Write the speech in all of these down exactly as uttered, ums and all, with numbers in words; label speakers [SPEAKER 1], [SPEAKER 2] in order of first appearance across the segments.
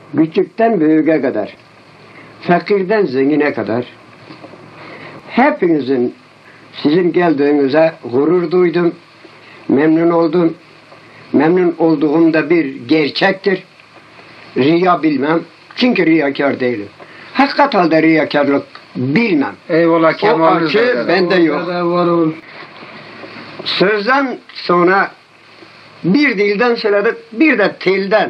[SPEAKER 1] küçükten büyüğe kadar, fakirden zengine kadar hepinizin sizin geldiğinize gurur duydum, memnun oldum. Memnun olduğum da bir gerçektir. Riya bilmem. Çünkü riyakar değilim. Hakikat halde riyakarlık bilmem.
[SPEAKER 2] Eyvallah
[SPEAKER 1] O
[SPEAKER 2] Kemal'iniz
[SPEAKER 1] açı bende yok. Sözden sonra bir dilden söyledik, bir de telden.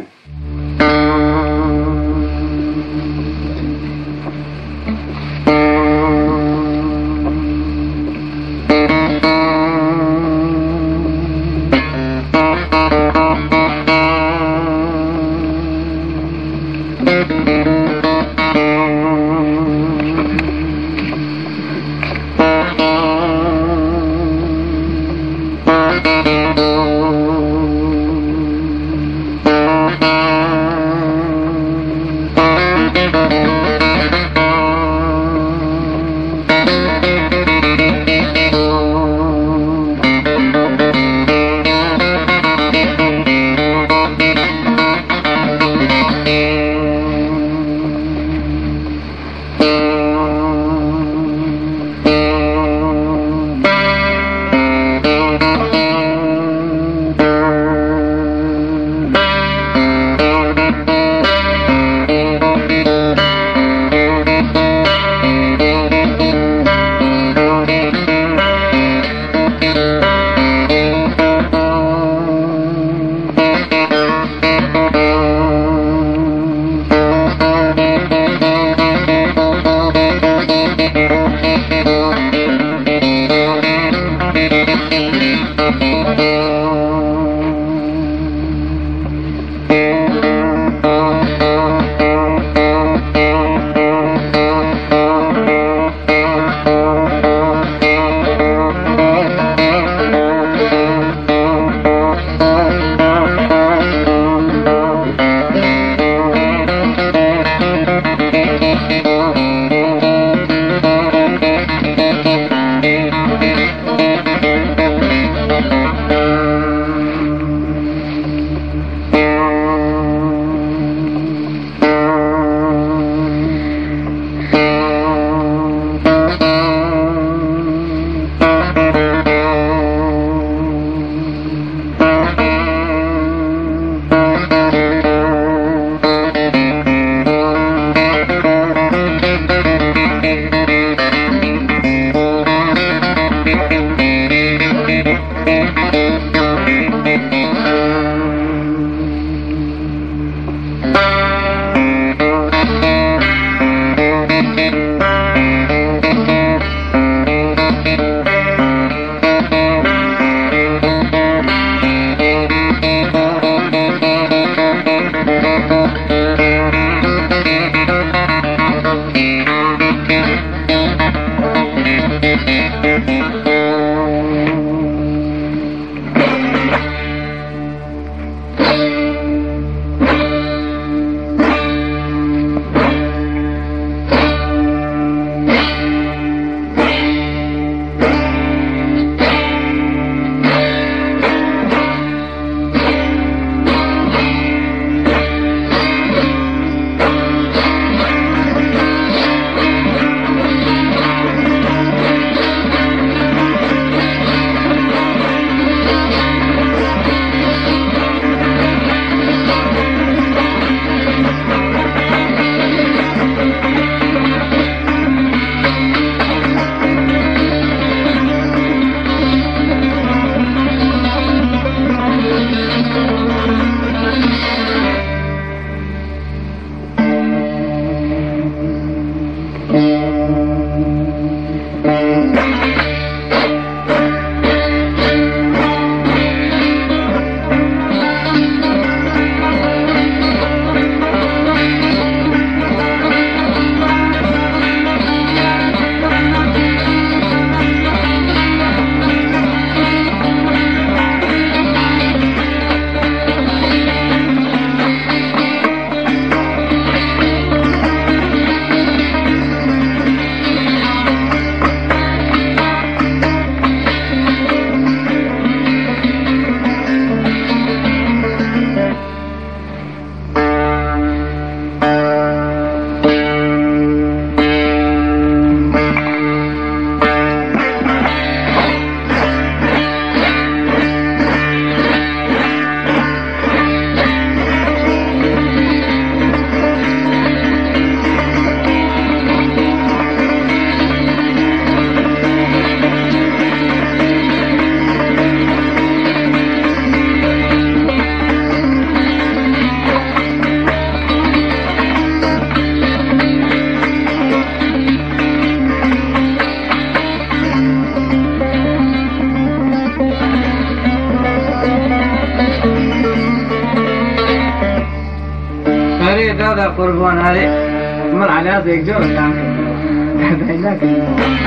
[SPEAKER 2] ای دادا قربان علی من علاز یک جور لکن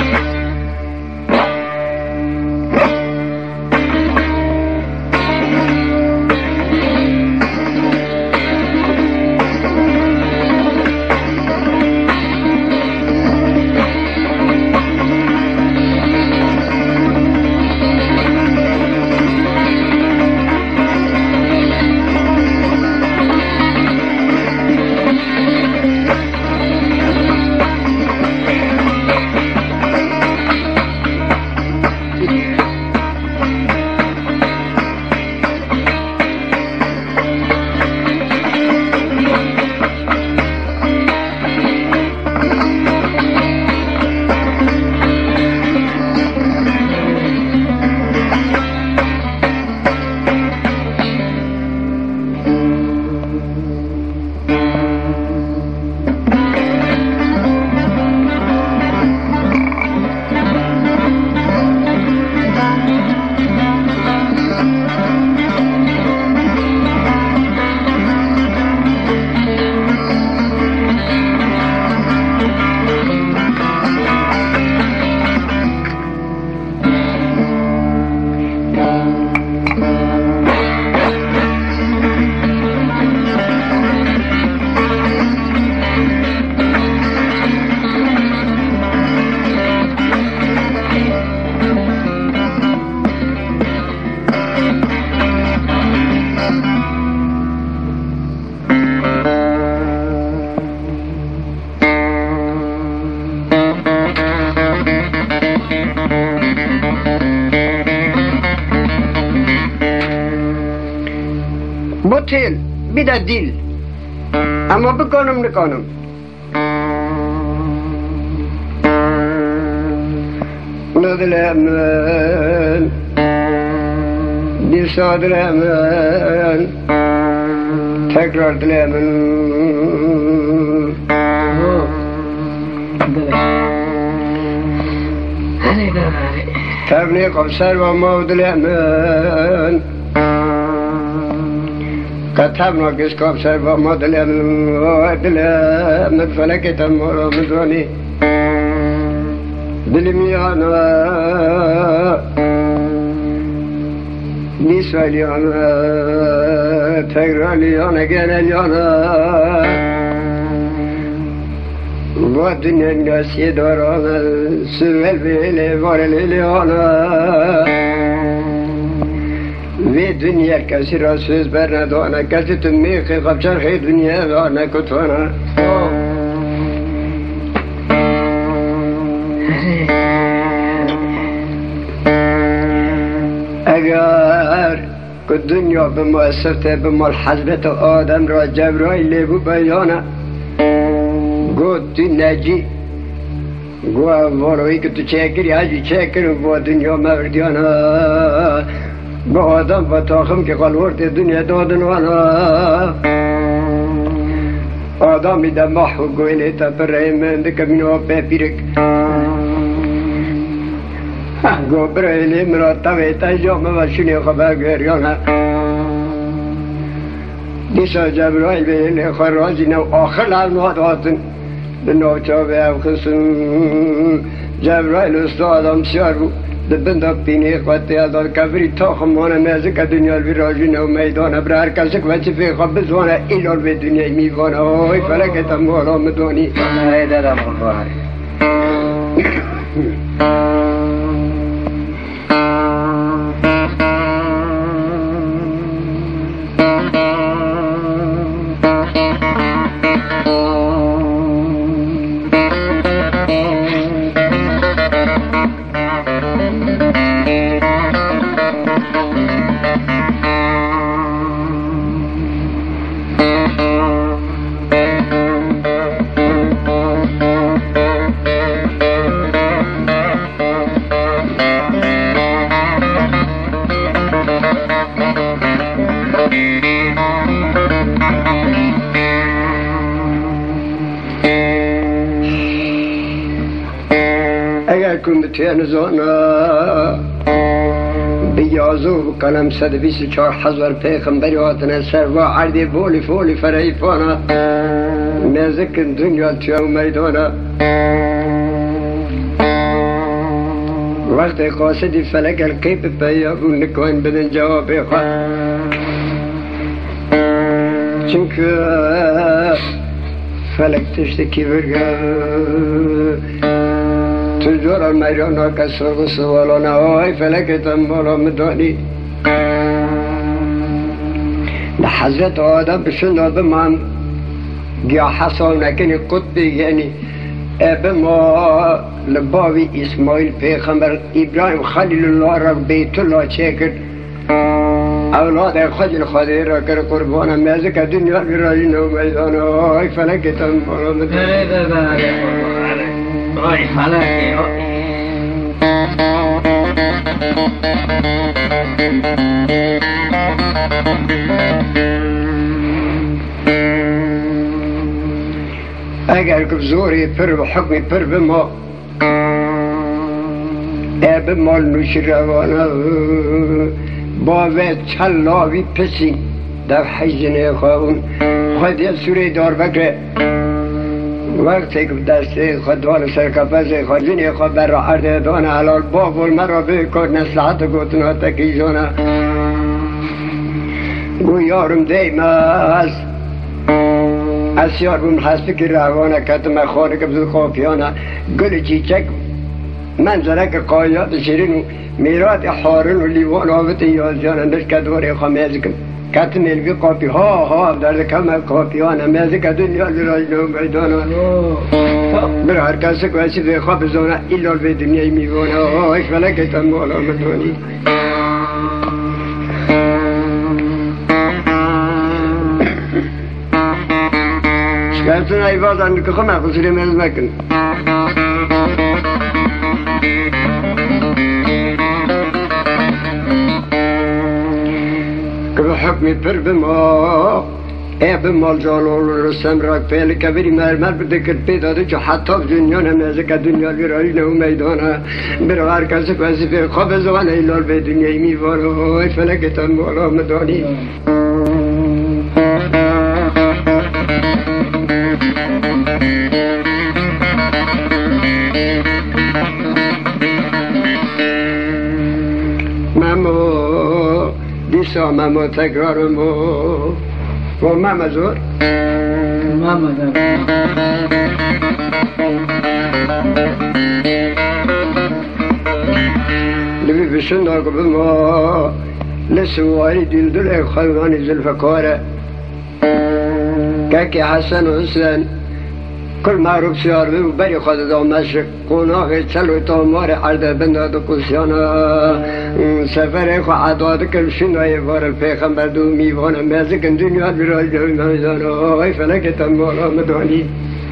[SPEAKER 1] بطل بیده دیل اما بکنم نکنم ندل من دیل سادل من تکرار دل من تبلیغ افسر و مودل من كتبنا كسكاب سربا ما دلم دلم من فلكت المرا مدراني دلميانا نسواليانا تغراليانا جناليانا والدنيا الناس يدارانا سوال بيلي وارليليانا ve dünya kasira söz berne doğana kasitim meyke kapçar hey dünya doğana kutfana eğer ku dünya bimüessirte bimal Hazreti Adem ra Cebrail bu beyana go dünyacı go varoy ki tu çekir ya çekir bu dünya mevrdiyana با آدم و تاخم که قلورت دنیا دادن وانا آدمی ده محو گویلی تا پر ایمند کمینو پیرک گو برایلی مراتبه تا جامعه و شنی خبر گریانا دیسا جبرائیل بیلی خرازی نو آخر لعنوات آتن نو چاوه او خسن جبرائیل استادم سیار بو دبنده پینی خواهد یادار کبری تا خمانه میزک دنیا بیراجینه و میدانه بر هر کسی که وچه فی خواب بزوانه ایلال به دنیا میوانه آی فلکت هم مالا مدانی
[SPEAKER 2] ای دادم خواهد اگر کن بتین زانا
[SPEAKER 1] به یازو و کلم صد و بیست و چهار هزار پیغمبری آتن سر و عردی بولی فولی فریفانا نزک دنیا توی میدانا وقت قاصدی فلک القیب پیابون نکوین بدن جواب خواه چونکه فلک تشتکی برگا تجار میرانا که سرغ سوالانا آی فلکتم بالا مدانی ده حضرت آدم بشند بمان گیا حسان نکنی قطبی یعنی به ما لباوی اسماعیل پیغمبر ابراهیم خلیل الله را بیت الله چه کرد اولاد خجل خاده را کر قربانم میزه که دنیا برای نو میدان آی فلکتم بالا مدان
[SPEAKER 2] آی فلکی
[SPEAKER 1] اگر که زوری پر و حکمی پر به ما اب مال نوش روانه با وید چلاوی پسی در حیزنه خواهون خود یه سوره دار بکره وقتی که دسته خود دوان سرکپس خود زنی خود بر را عرده دانه حلال بابول مرا بکر نسلحت گوتنا تکیزانه گو یارم دیم است اسیار بون حسبی که روانه کتم خانه که بزرگ خوافیانه گل چیچک منظره که قایات شیرین و میرات حارن و لیوان آبت یازیانه نشکه دوره خواه میزکم کتم الوی قاپی ها ها درد کم قاپیانه میزکه دنیا لراج نو میدانه بر هر کسی که اسی به خواه بزانه ایلال به دنیای میوانه آیش فلکتم بالا مدانی شکرتون ایوازن که خواه مخصوصی میز مکن که به حکمی پر به ما ای به مال جالول رسم راک پیل که بری مرمر بده کرد پیداده که حتی به دنیا نمیزه که دنیا بیرایی نو میدانه برای هر کسی که وزیفه خواه بزوان ایلال به دنیای میوانه ای فلکتان مولا مدانی مامو دیسا مامو تکرارمو و ماما زور
[SPEAKER 2] ماما دار
[SPEAKER 1] لبی بشند آگو بما لسواری دل دل خلوانی زلفکاره که حسن و حسن کل معروف سیار و بری خود دا مشرق قناغ چلو تا مار عرده بنداد و کسیانا سفر خو عداد کل شنای بار پیغمبر دو میوانا میزکن دنیا برای جوی میزانا آی فلکتن مولا مدانی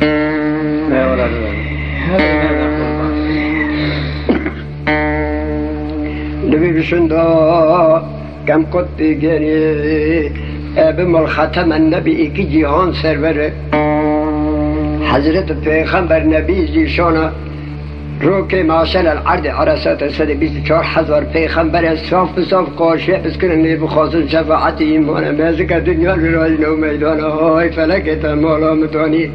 [SPEAKER 1] لبی بشندا کم قطبی گری اب مال ختم النبی ایکی جهان سروره حضرت پیغمبر نبی زیشانا رو که معاشر العرض عرصات صد بیست و چهار هزار پیغمبر صاف بصاف قاشع بسکنن بخواصل شفاعت ایمان میزه که دنیا برای نو میدان آی فلکت مولا متانی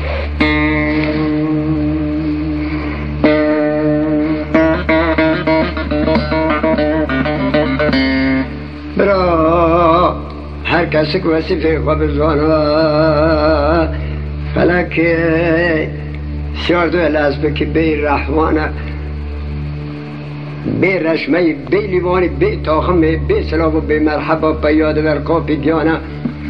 [SPEAKER 1] برا هر کسی که وصیفه خواه بزوانا فلک سیاردو الازبه که بی رحمانه بی رشمه بی لیوانی بی تاخمه بی سلام و بی مرحبا پیاده ورقا پیگیانه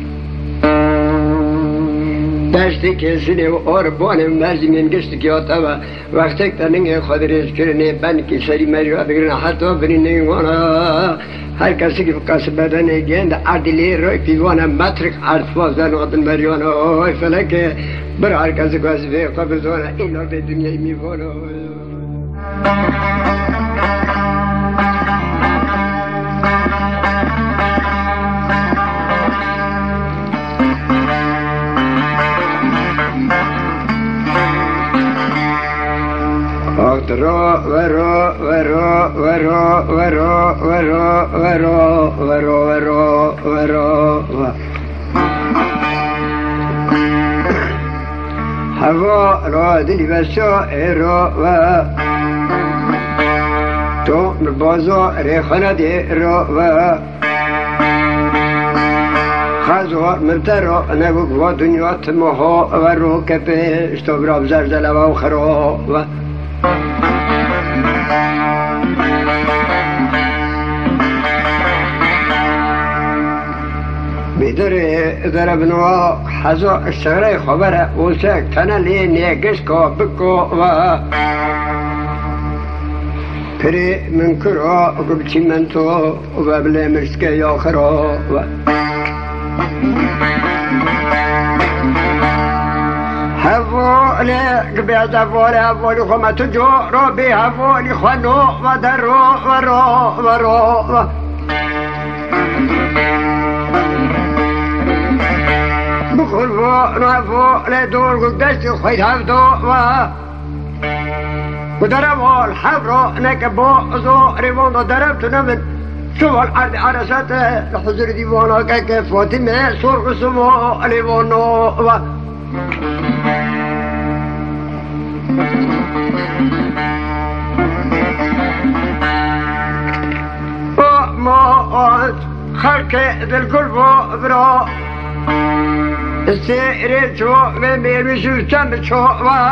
[SPEAKER 1] دشتی که سینه و آربانه مرزی منگشت که آتا و وقتی که ننگه خادرش کرنه بند که سری مریوه بگرنه حتی بری نگوانا هر کسی که کس بدنه گند عدلی روی پیوانه مترک عرفازن آدن مریوانه آی فلکه برای هر کسی که از به قبضانه اینا به دنیای میوانه آخ رو و رو و رو و رو و رو و رو و رو و رو و رو و رو هوا را دلی و شاعر و تو بازار خنده رو و خزار مبتر نبوك ودنيا تمها ورو كبش تبراب زلزلة وخراب بدري ضربنا حزا الشغري خبره وسك تنا لي نيقش كو بكو و بري من كرا قبتي منتو وببلي مرسكي يا خراب هفولي قبيت هفولي هفولي خمة جورو بي هفولي خنو ودرو ورو ورو بخل فوق هفولي دور قدشت خيد هفدو ودربوا الحبرو نكبو زوري وندو دربتو نمن شوف الأرض عرسات الحزر ديوانا كيف فاطمة سرق سمو ليوانا وما خلق القلب برا السير شو من بيرمشو تم شو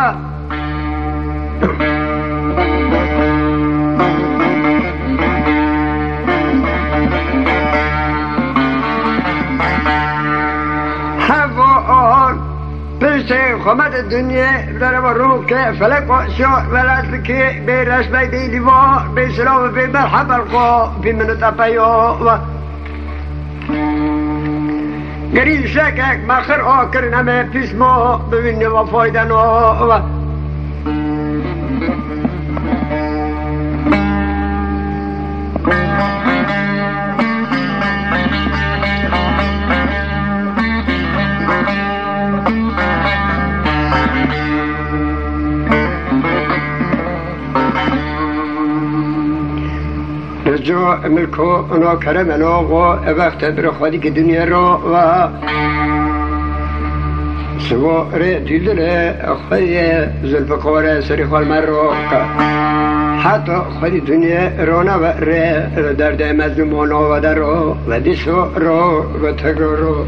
[SPEAKER 1] خمد الدنيا بدنا بروك فلك وشو بلاتك بيرش بيدي ديوا بيسلام بمرحبا القو بمن تبايو قريب شاكك ما خر اوكرنا ما بيسمو بمن وفايدانو جو ملكو انو كرم انو وقت بر خودی که دنیا رو و سو ر دیدل خودی زلف قواره سری خال مرو حتی خودی دنیا رونا و ر درد مظلومان و در رو و دیسو رو و تگرو رو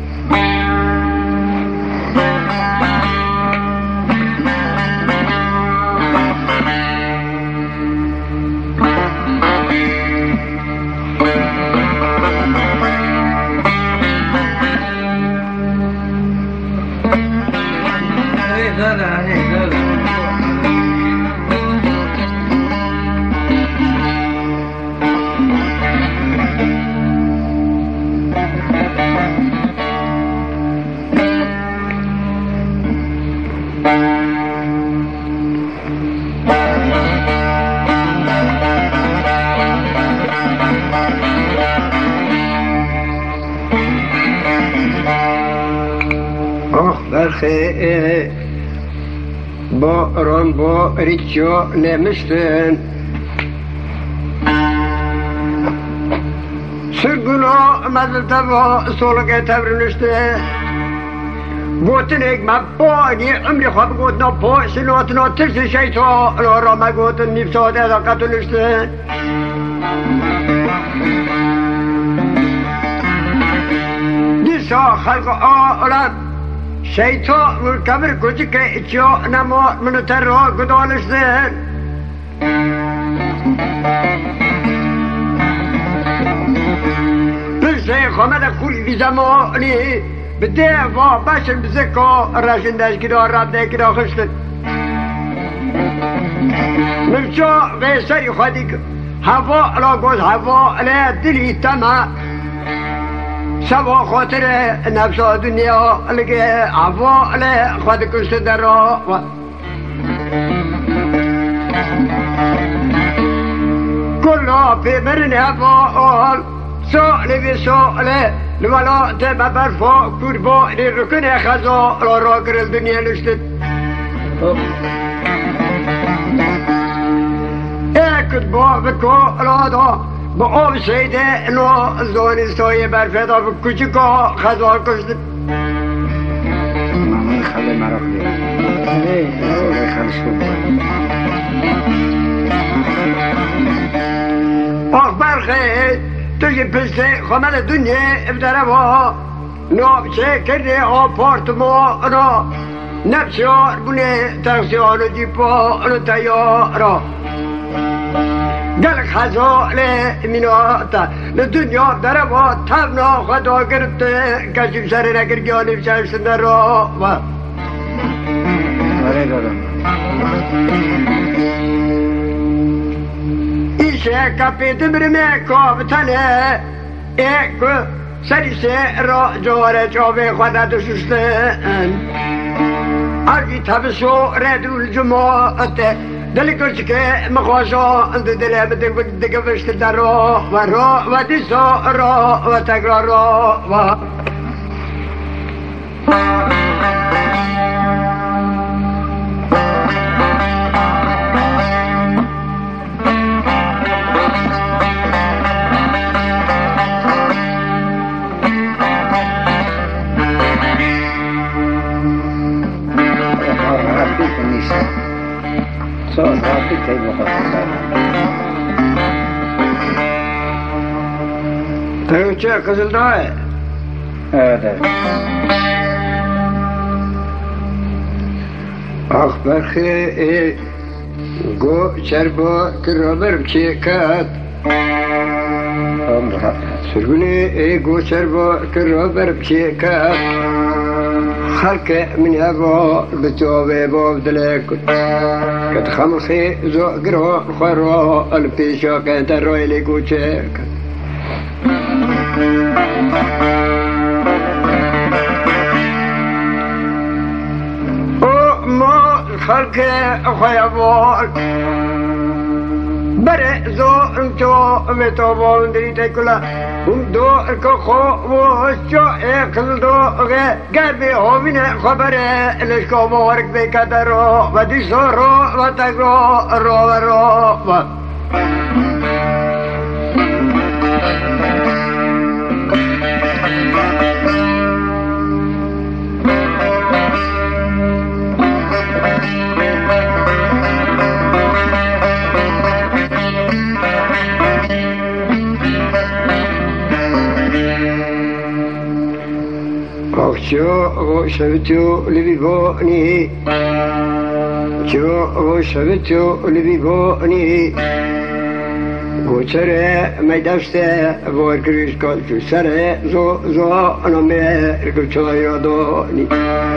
[SPEAKER 1] برخی با ران با ریچو نمشتن سرگونا مدلتا با سولگه تبرنشتن گوتن ایک مبانی عمری خواب گوتنا با سنواتنا ترس شیطان را ما گوتن نیفساده دا قتلشتن دیسا خلق آلم شیطان مرکبر کجی که ایچیا نماد منو ترها گدالشتن بلسه خامد خوری بی زمانی بده و بشن بزکا رشندش گدا رده گدا خشتن مرچا غیسری خودی که هوا را گوز هوا علیه دلی تمام سوا خاطر نفس دنیا لگه عفا له خود کشت در را کلا پی مرن عفا سؤال بی سؤال لولات ببرفا کربا رکن خزا را را گرل دنیا لشتد کد با بکولادا با آب شیده نو زونی سوی برفدا بکوچکا خزار کشت
[SPEAKER 2] مامان خاله مرا خیلی خاله شد
[SPEAKER 1] آخ برخی توی پسته خمال دنیا ابداره با ناب چه کرده آپارتمان را نفسیار بونه تاکسیان و جیپان و تیارا دل خزال میناتا لدنیا داره با تبنا خدا گرفته کشیم سر نگر گیانیم شرسنده را و
[SPEAKER 2] آره دادم
[SPEAKER 1] ایشه کپیت برمه کابتنه ایک سریسه را جواره چاوه خدا دششتن ارگی تبسو ردول جماعت دل کچ که مخواشا اند دل بدن دیگه بشت در را و را و دیسا را و تکرار را و
[SPEAKER 2] Så riktigt det var
[SPEAKER 1] تو چه قزل داره؟
[SPEAKER 2] آره
[SPEAKER 1] آخ برخی گو چربا کرابر چه کد سرگونی گو چربا کرابر چه کد خلق من هوا بتوبه باب دلك كت خمسي زو قرو خرو البيشو كانت الرويلي كوشيك او ما خلق خيابون بره زو انتو متوبون دريتي كلا دو كخو وشو اقل دو قلبي هو من خبره لشكو مورك بكدرو ودي سورو وتقرو رو رو شو شبتو لبيبوني شو شبتو لبيبوني وشرى ما يدفته بوركريش كل شو سرى زو زو أنا ميركل شو يدوني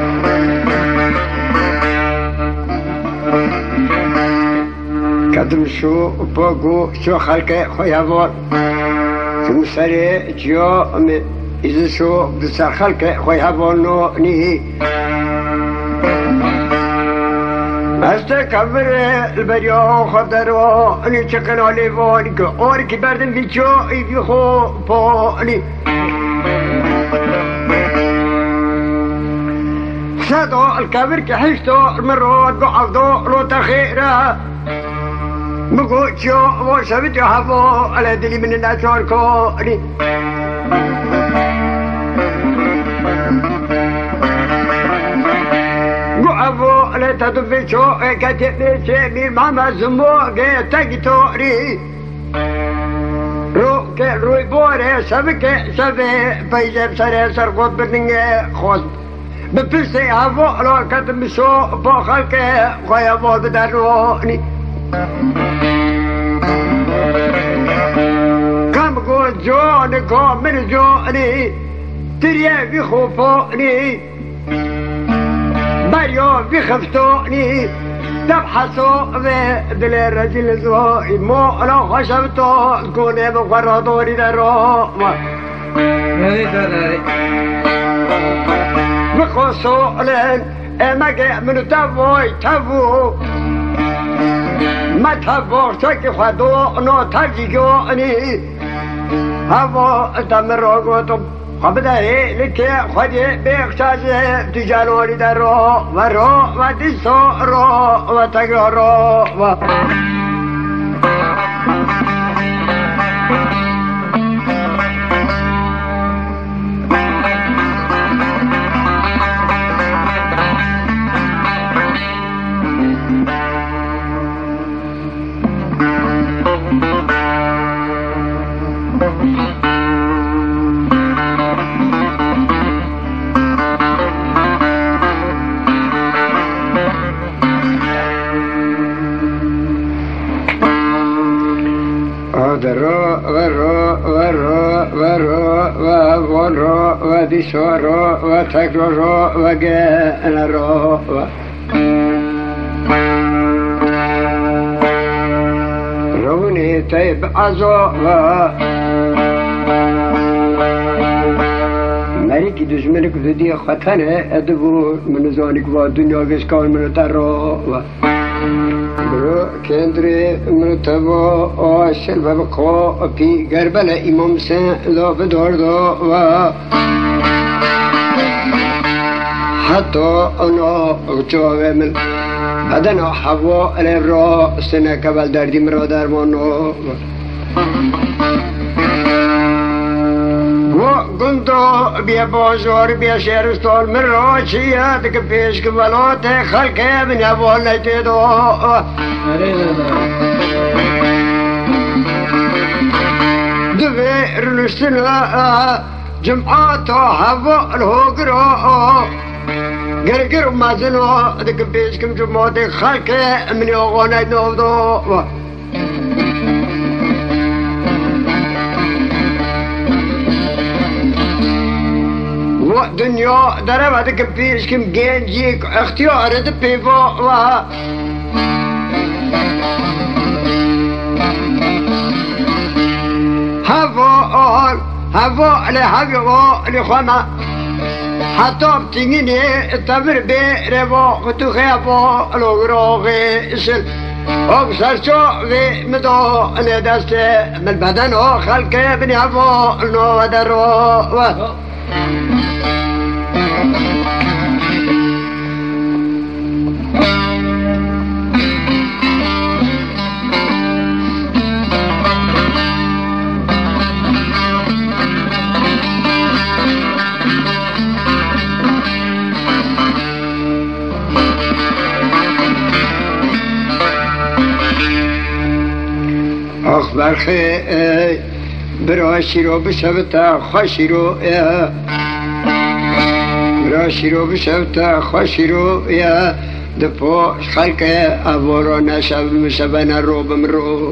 [SPEAKER 1] كدم شو بقو شو خلق خيابون شو سرى جو مي إذا شو بسر خلق خوي هبونو نيه استكبر البريو خدرو اني شكل علي فونك اورك بردن بيشو يجي خو بوني سادو الكبر كحشتو المرود قعدو رو تخيره بقو شو وشبت حفو على دلي من الناس كوني قعبو لتدفي شو كتبي شمي ماما زمو تاكتوري رو كي روي بوري سبك سبي بيجب سري سرقوط برنيني خوز بپسي هفو لو كتبي شو بو خلقي خويا بو بدروني كم قول جوني كم من جوني تريا بخوفوني بريو بخفتوني تبحثوا بدل الرجل زوي مو لو خشبتو تكوني بقرطوري دروما بخصو لين امك من تبوي تبو ما تبو تكي خدو نو تجيوني هوا تمرو قطب خبده لكي خدي بيختاز تجالوري درو ورو ودسو رو وتقرو دیسا را و تکرار را و گل را و رونی تیب عزا و مری که دشمنی که دیگه خطنه ادبو منزانی که با دنیا گشکان منتر را و برو کندری مرتبا آشل و بقا پی گربل امام سن لا بدار دا و حتی انا جاوه من بدن حوا علی را سنه کبل دردی مرا درمانو و گندو بیا بازار بیا شهرستان من را چیه که پیش که ولات خلقه من اول نیتی دو دوی رنشتن جمعات هوا الهوگرا گرگر مزنو که پیش که جمعات خلقه من اول نیتی دو و دنیا داره وقتی که پیش کم گنجی اختیار ده پیوا و هوا هوا لحقا لخوما حتی بتینگینی تبر بیر و تو خیابا لغراغی سل و سرچا وی مدا ندست من بدن ها خلقه بنی هوا نو در و آخ برخی برای شیرو بشبتا خوشی رو برای شیرو بشبتا خوشی رو دپا خلق اوارا نشب مشبن رو بمرو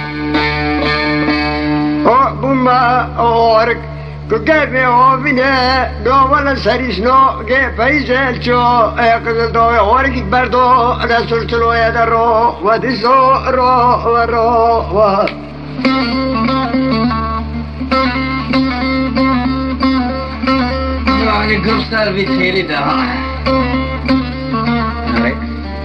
[SPEAKER 1] آه بوما آرک که گرمه آبینه داوال سریش نو گه پیزل چو قدل داوی آرکی بردو رسول چلوی در رو و دیسو رو و رو و
[SPEAKER 2] Yani göster bir teli daha. Evet.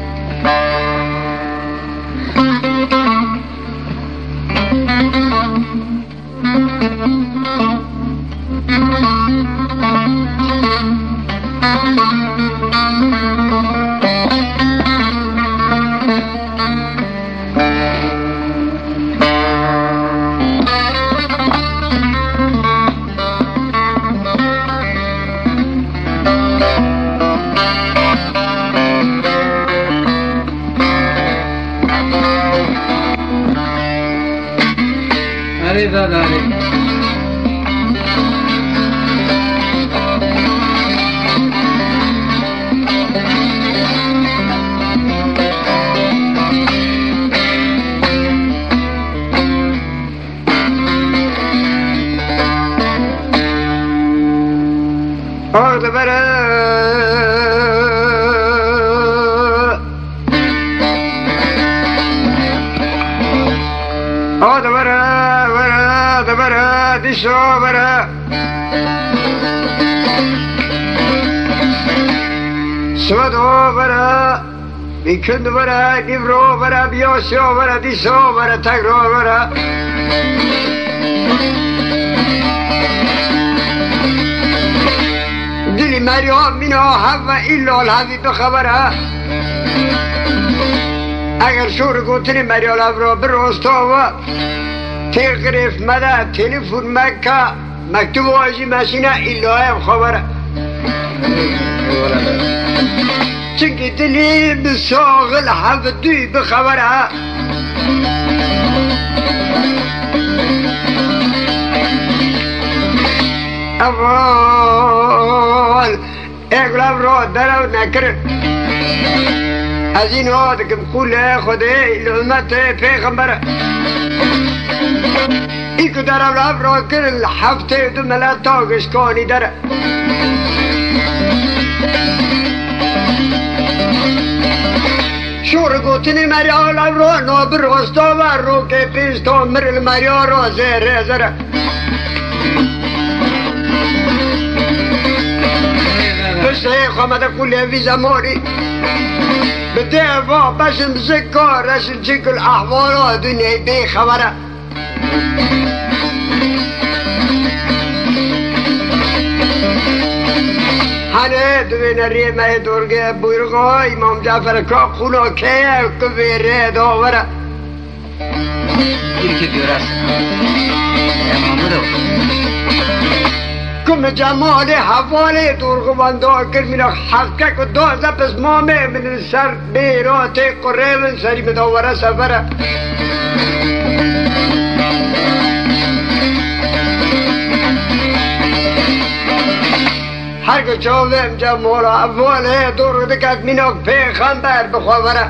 [SPEAKER 2] Reza Dali.
[SPEAKER 1] Orada böyle orada böyle böyle böyle dişo böyle Svado böyle ikindi böyle divro böyle biyosyo böyle dişo böyle tagro böyle دلی مریم مینا هوا ایلا الهوی بخبره اگر شور گوتنی مریم را برستا و تقریف مده تلفون مکه مکتوب آجی مسینه ایلا هم خبره چنگی دلی بساغل هوا دوی بخبره اول اقلب را درو نکرد از این ها دکم قول خودی لعمت پیغمبر ای که در اقلب را کرد هفته دو ملت تاگشکانی داره گوتنی مریال رو نو برستا و رو که پیستا مرل مریال رو زیر زره بسه خامده کلی ویزا موری بده و بشم زکار رسل چکل احوالا دنیا بی خبره هنه دوین ریمه درگه بویرگاه امام جعفر که خونو که کبیره داوره
[SPEAKER 2] این که دیرست امامدو
[SPEAKER 1] کم جمال حواله درگه بنده کرمینه حقه که دوزه پس مامه من سر بیرات قره من سری بداوره سفره هر که چاویم جمال حواله درگه دکت مینه پیغمبر بخواره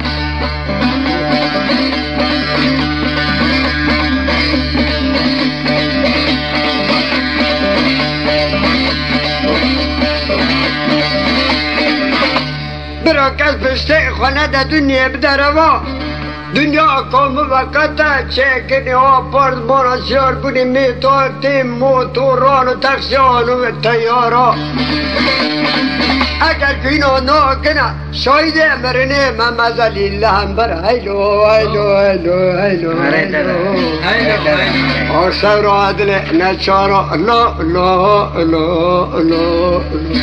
[SPEAKER 1] برا کس پشته خانه در دنیا بدروا دنیا کام وقتا چکنی ها پرد مناسیار بونی میتار تیم موتوران و تخصیان و تیارا اگر که اینا ناکنه شاید امرنه من مزلی لهم بر ایلو ایلو ایلو ایلو ایلو آسر و عدل نچارا لا لا لا لا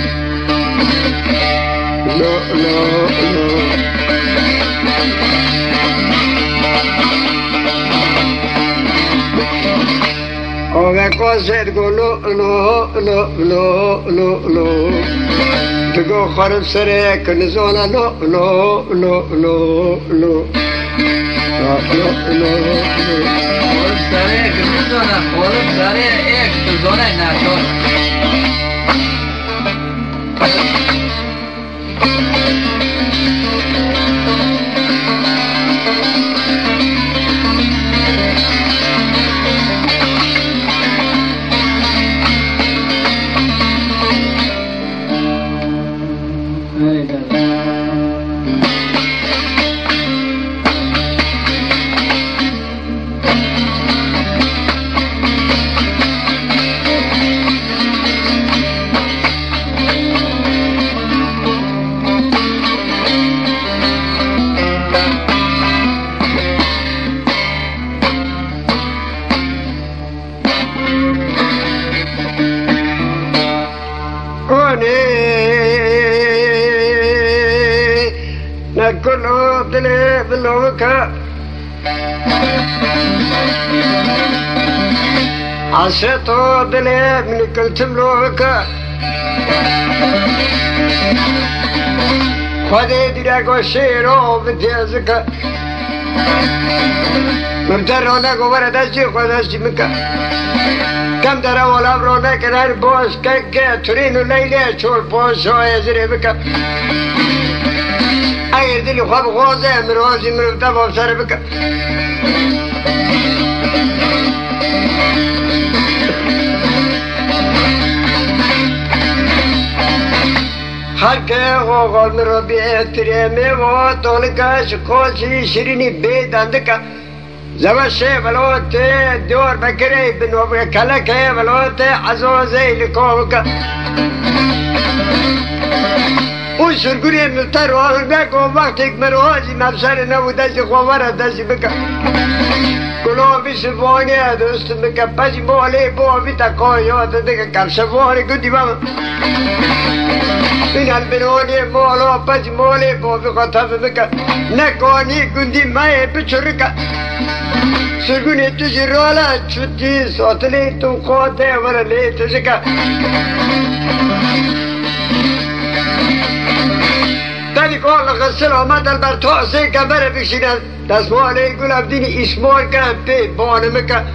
[SPEAKER 1] لا لا لا اوه قصد گو لو لو لو لو لو لو بگو خرب سره کنزونا لو لو لو لو لو لو لو
[SPEAKER 2] خورب سره کنزونا خورب سره ایک کنزونا ناشون
[SPEAKER 1] عشتو دلي من كل تملوك خذي ديراك وشيرو بتيازك مبترونك وردشي خذشي مكا كم درا ولا برونك نار بوش كك ترين الليلة شول بوش هو يزري بك اي دلي خاب غوزه مروزي مرفتا بوشار بك هر که غوغال مرو بیتره میوه دولکش خوشی شیرینی بیدندکه زوشه ولوته دور بکری بنو کلکه ولوته عزوزه لکوکه او سرگوری ملتر وان بکو وقتی که مروزی مبسر نبو دستی خواره دستی بکه کلو بی سفانه دوست بکه پسی مولی بو بی تقایات دکه کم سفانه کدی بام این البنونی مولا پسی مولی بو بی خطف بکه نکانی کندی مای بچرکه سرگونی تجی رولا چوتی سوتلی تم خواته ورلی تجکه تانی کار لغسل آمد البر تاسه که بره بکشیند دستماله گلاب دینی اسمار که پی بانمه که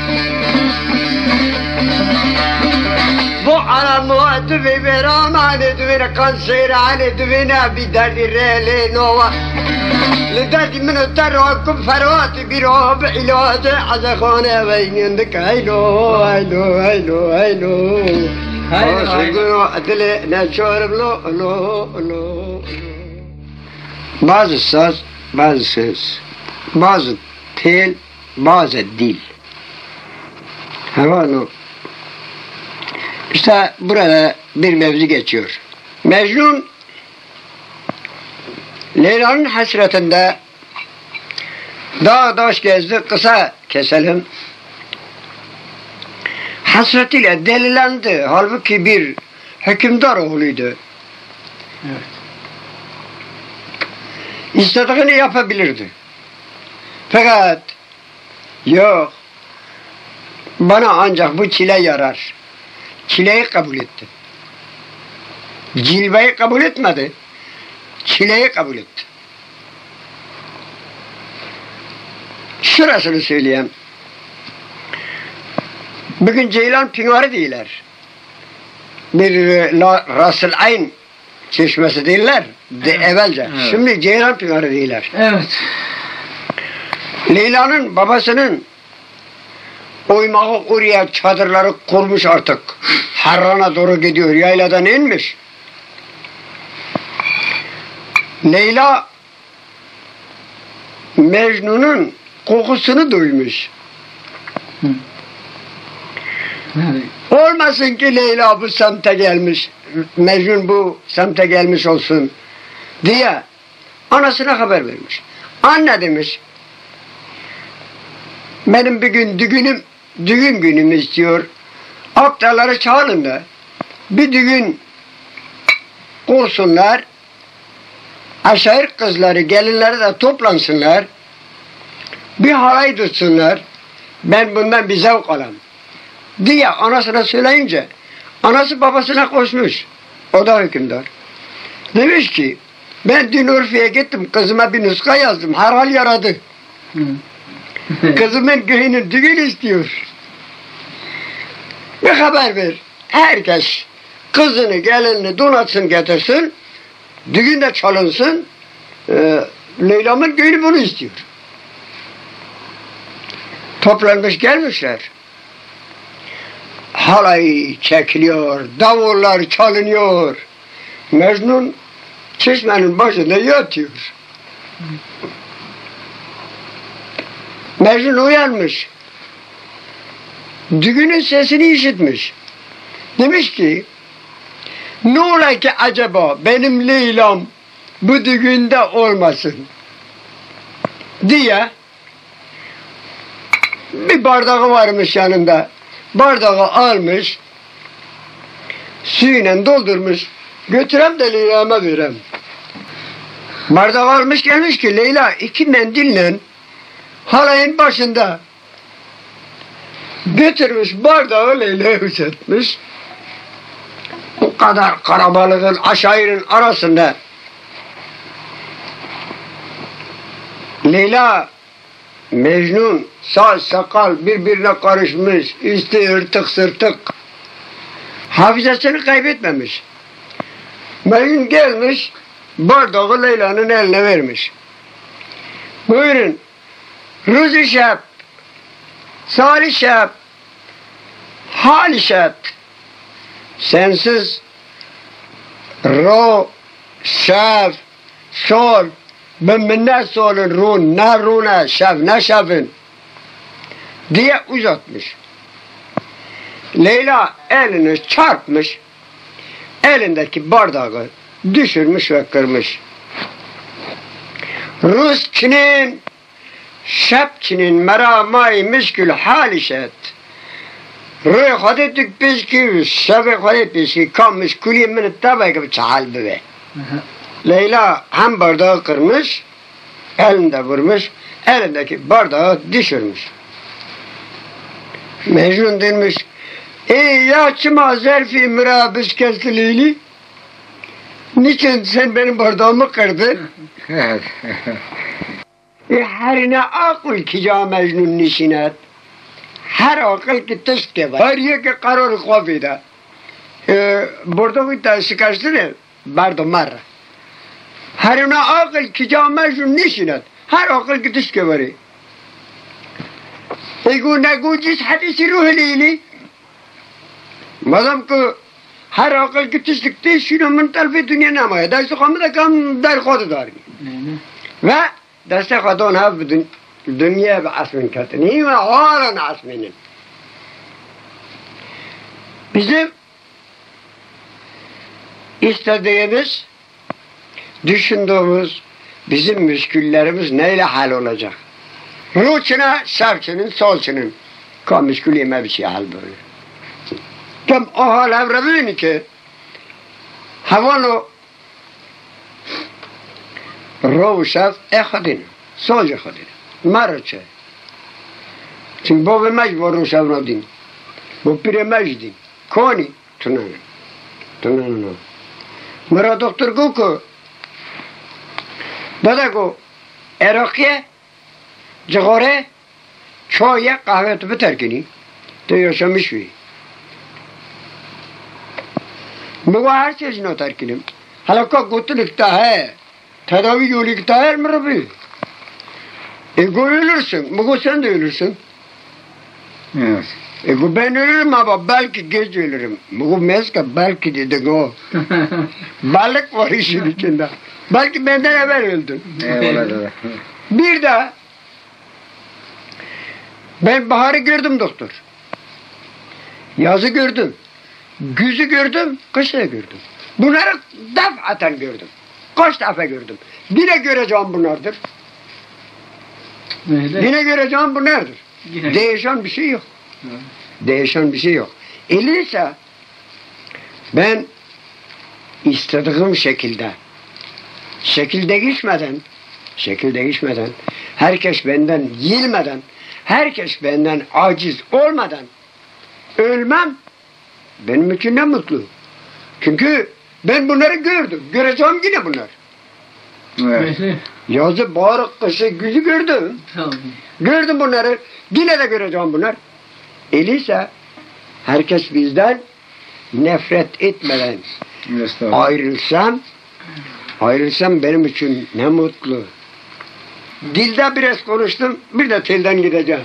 [SPEAKER 1] بو علامات دوی برامانه دوی قنصیرانه دوی نبی دردی ریلی نوه لدردی منو تراکم فرات بیرا بعلاج عزخانه بینندک ایلو ایلو ایلو ایلو آسگونو اتل نچارم لو لو لو بعض الساز bazı söz, bazı tel, bazı dil. Havanı. İşte burada bir mevzu geçiyor. Mecnun Leyla'nın hasretinde dağ daş gezdi, kısa keselim. Hasretiyle delilendi. Halbuki bir hükümdar oğluydu.
[SPEAKER 2] Evet.
[SPEAKER 1] İstediğini yapabilirdi. Fakat yok. Bana ancak bu çile yarar. Çileyi kabul etti. Cilveyi kabul etmedi. Çileyi kabul etti. Şurasını söyleyeyim. Bugün Ceylan Pınarı değiller. Bir Rasıl Ayn çeşmesi değiller. De
[SPEAKER 2] Evet.
[SPEAKER 1] evvelce.
[SPEAKER 2] Evet.
[SPEAKER 1] Şimdi Ceylan Pınarı değiller.
[SPEAKER 2] Evet.
[SPEAKER 1] Leyla'nın babasının oymağı oraya çadırları kurmuş artık. Harran'a doğru gidiyor. Yayladan inmiş. Leyla Mecnun'un kokusunu duymuş.
[SPEAKER 2] Hı. Evet.
[SPEAKER 1] Olmasın ki Leyla bu semte gelmiş, Mecnun bu semte gelmiş olsun diye anasına haber vermiş. Anne demiş, benim bir gün düğünüm, düğün günüm istiyor. Aptalları çağırın da bir düğün kursunlar. Aşağı kızları, gelinleri de toplansınlar. Bir halay tutsunlar. Ben bundan bir zevk alayım diye anasına söyleyince anası babasına koşmuş. O da hükümdar. Demiş ki ben dün Urfa'ya gittim, kızıma bir nuska yazdım. Herhal yaradı.
[SPEAKER 2] Hı.
[SPEAKER 1] Kızımın düğünü düğün istiyor. Bir haber ver. Herkes kızını gelinini donatsın getirsin. Düğün de çalınsın. Ee, Leyla'mın düğünü bunu istiyor. Toplanmış gelmişler. Halay çekiliyor, davullar çalınıyor. Mecnun çeşmenin başında yatıyor. Mecnun uyanmış. Düğünün sesini işitmiş. Demiş ki, ne ola ki acaba benim Leyla'm bu düğünde olmasın diye bir bardağı varmış yanında. Bardağı almış, suyla doldurmuş, götürem de Leyla'ma verem. Bardağı almış gelmiş ki Leyla iki mendille halayın başında götürmüş bardağı Leyla'ya uzatmış. O kadar karabalığın aşağının arasında Leyla, Mecnun, saç sakal birbirine karışmış, üstü ırtık sırtık. Hafızasını kaybetmemiş. Mecnun gelmiş, bardağı Leyla'nın eline vermiş. Buyurun, Rüzü şep, Salih şep, Hali şep, sensiz ro, şef, sol, ben ne solun run, ne runa, şef, ne şefin diye uzatmış. Leyla elini çarpmış, elindeki bardağı düşürmüş ve kırmış. Rusçinin, şepçinin meramay mişkül halişet. Rüy hadetik pişki, şefi hadet pişki, kammış kuliyim min tabi gibi çahal bebe. Leyla hem bardağı kırmış, elinde vurmuş, elindeki bardağı düşürmüş. Mecnun demiş, ey ya çıma zerfi mürabız kesti Leyli, niçin sen benim bardağımı kırdın? e, her ne akıl ki ca Mecnun nişinet, her akıl ki tışke var, her yeki karar kafida. E, bardağı da şikaştırır, bardağı marra. Her ne akıl ki ca Mecnun nişinet, her akıl ki tışke var. Ego nego cis hadisi ruh Leyli. Madem ki her akıl ki tışkte şunu mental ve dünya namaya, da su kamda kam dar kodu dar. Ve دست خودان ها بدون دنیا به اسمین کردن این حالان اسمینن bizim istediğimiz, düşündüğümüz bizim müşküllerimiz neyle hal olacak? Ruhçuna, sağçının, solçunun. Ka müşkül yeme bir şey hal böyle. Tam o hal evrebini ki havanu روشت اخدین سوج خدین مرچه چون با به مجبور روش اونادین با پیر مجدین کانی تنانه تنانه مرا دکتر گو که داده گو عراقیه جغاره چای قهوه تو بتر کنی تو یاشا میشوی مگو هر چیز نتر کنیم حالا که گوتو لکتا ہے tedavi yolu gider mi Rabbi? Ego ölürsün. Mugu sen de ölürsün.
[SPEAKER 2] Evet.
[SPEAKER 1] Ego ben ölürüm ama belki geç ölürüm. Mugu mezka belki dedik o. Balık var işin içinde. Belki benden evvel öldün.
[SPEAKER 2] Eyvallah.
[SPEAKER 1] Bir daha ben baharı gördüm doktor. Yazı gördüm. Güzü gördüm. Kışı gördüm. Bunları defaten gördüm. Kaç defa gördüm. Yine göreceğim bunlardır.
[SPEAKER 2] Öyle.
[SPEAKER 1] Yine göreceğim bunlardır.
[SPEAKER 2] Yine.
[SPEAKER 1] Değişen bir şey yok.
[SPEAKER 2] Hı.
[SPEAKER 1] Değişen bir şey yok. Öyleyse ben istediğim şekilde şekil değişmeden şekil değişmeden herkes benden yılmadan herkes benden aciz olmadan ölmem benim için ne mutlu. Çünkü ben bunları gördüm. Göreceğim yine bunlar.
[SPEAKER 2] Evet.
[SPEAKER 1] Yazı, bağırık, kışı, güzü gördüm.
[SPEAKER 2] Tamam.
[SPEAKER 1] Gördüm bunları. Yine de göreceğim bunlar. Öyleyse herkes bizden nefret etmeden ayrılsam ayrılsam benim için ne mutlu. Dilde biraz konuştum. Bir de telden gideceğim.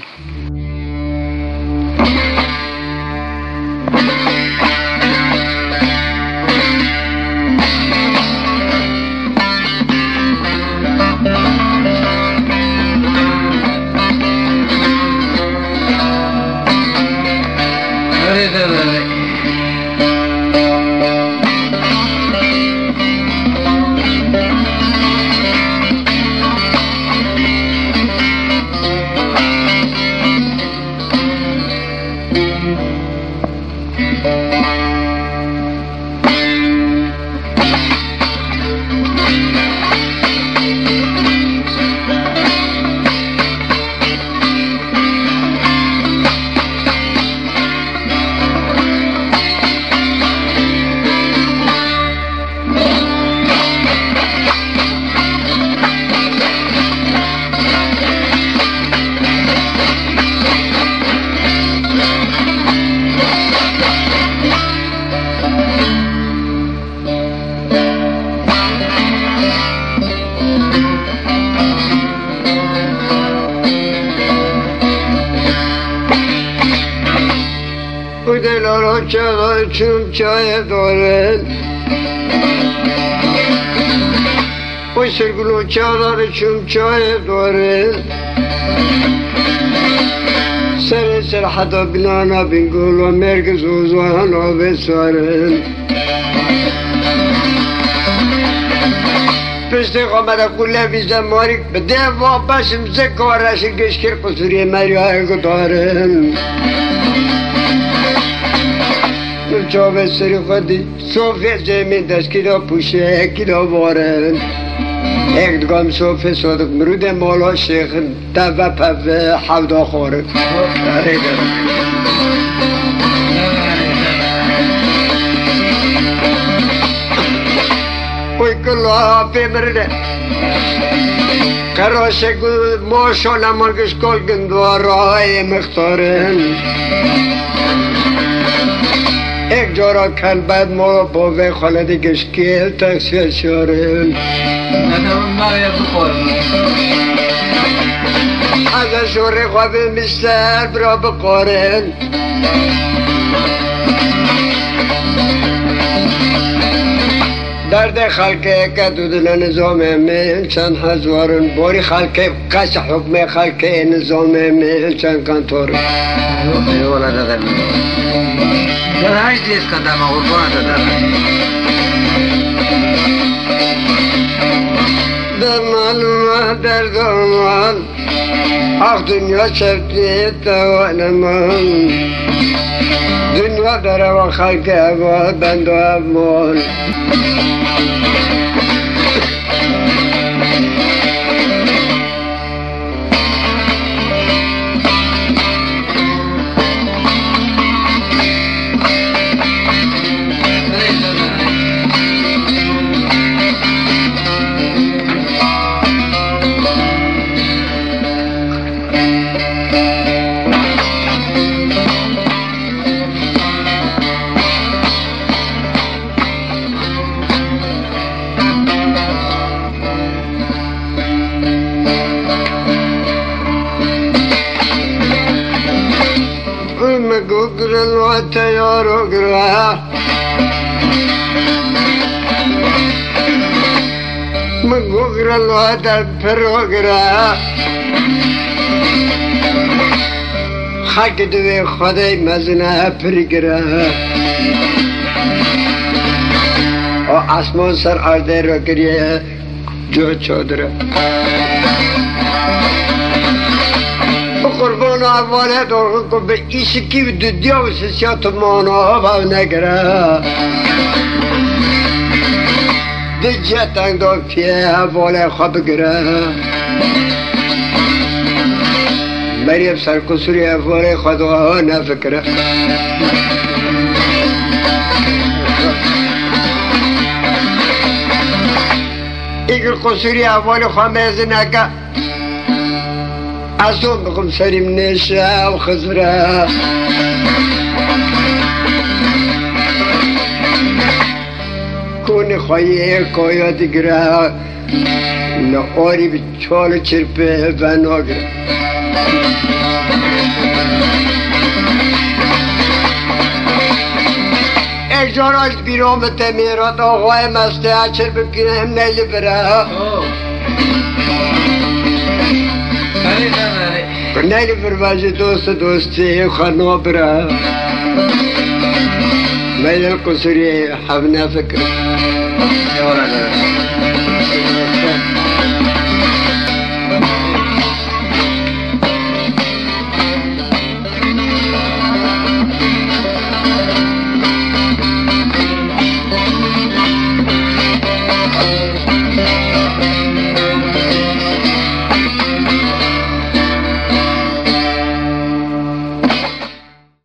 [SPEAKER 1] Çağaçım çaya doğru Oy sırgılı çağlarıçım çaya doğru Sere serhada binana bingul ve merkez uzman o besarın Pişti kamera kulle bizden marik Bede vabasımıza kavaraşı geçkir kusuriye meryaya kutarın Çave seri khadi sofe zemin dest kilo puşe kilo varen ek dgam sofe sodak mrude mola şeyhin tava pave havda khore oy kullu pemrde karoshe gul moşola margış kolgun duvara emxtaren एक जोरा खान बाद मो बोवे खलदी गश्किल तक्सिल शोरन هذا شوري خوابي مستر برا بقارن درد خلقه که دودن نظام میل چند هزارون باری خلقه قش حکم خلقه نظام میل چند کنتور
[SPEAKER 2] ایولا دادم در هشت دیست کندم قربان دادم
[SPEAKER 1] در معلومات در دامان آخ دنیا شبتی توانمان دنیا در و خلقه و بند و امال مقوقرن و تیارو گره مقوقرن و تپرو گره خاک دوی خدای مزنه پر گره و آسمان سر آرده رو گریه جو چادره قربان اوانه دارم که به ایشی که دو دیا و سسیات مانا باو نگره دی جتنگ دا پیه اوانه خواب گره مریم سرکسوری اوانه خدا نفکره ایگر قصوری اوانه خواه میزه نگه از اون بقوم سریم نشه و خزره کون خواهی کویا دیگره نه آری به چال چرپه و ناگره اجاراش بیرام تمیرات آقای مسته اچر بکنه هم نیلی بره نیلی برواجه دوست دوستی خانو بره میل قصوری حبنا فکر